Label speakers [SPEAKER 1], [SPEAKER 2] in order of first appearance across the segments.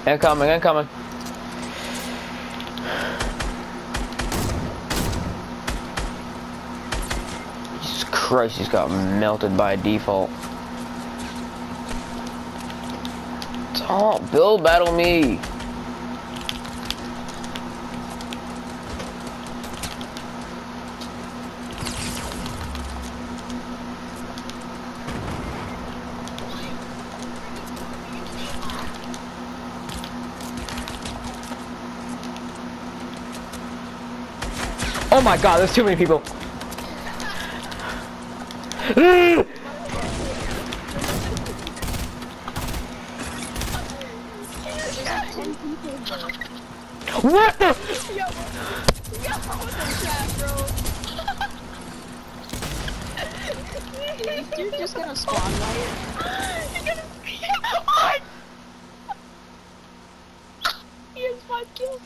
[SPEAKER 1] Incoming, incoming. Jesus Christ, he's got melted by default. Don't build battle me. Oh my god, there's too many people. What the?
[SPEAKER 2] Yo, what the chat, bro? Is this dude just gonna spawn light? He has 5 kills.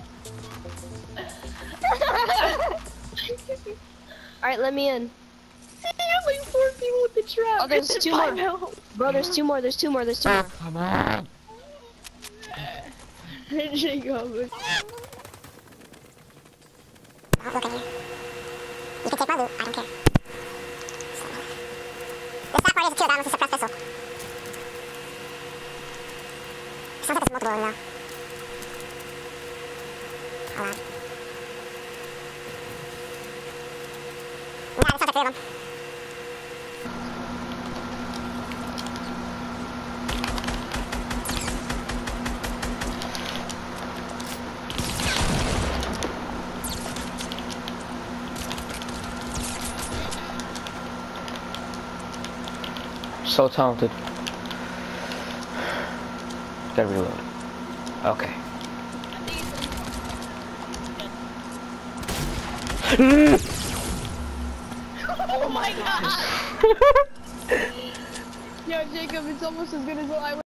[SPEAKER 2] Alright, let me in. He has like 4 people with the trap. Oh, there's 2 more. Bro, there's 2 more, there's 2 more, there's 2 more.
[SPEAKER 1] Come on.
[SPEAKER 2] Jacob.
[SPEAKER 3] Look at you. You can take my loot, I don't care. The sad part is the kill down with a suppressed vessel. Sounds like there's multiple of them now. Hold on. Yeah, there's like 3 of them.
[SPEAKER 1] So talented. Gotta reload. Okay.
[SPEAKER 2] Oh my god. Yo, Jacob, it's almost as good as what I